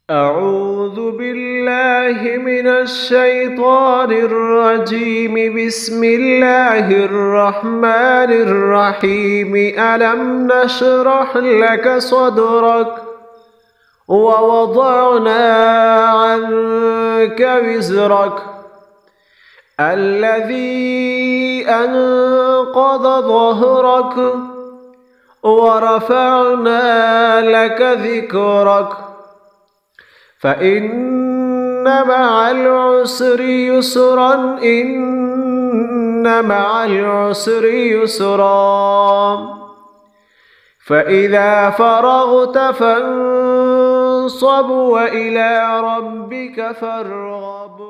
أعوذ بالله من الشيطان الرجيم. بسم الله الرحمن الرحيم. ألم نشرح لك صدرك ووضعنا عنك وزرك الذي أنقض ظهرك ورفعنا لك ذكرك فإن مع العسر يسرا إن مع العسر يسرا فإذا فرغت فانصب وإلى ربك فارغب.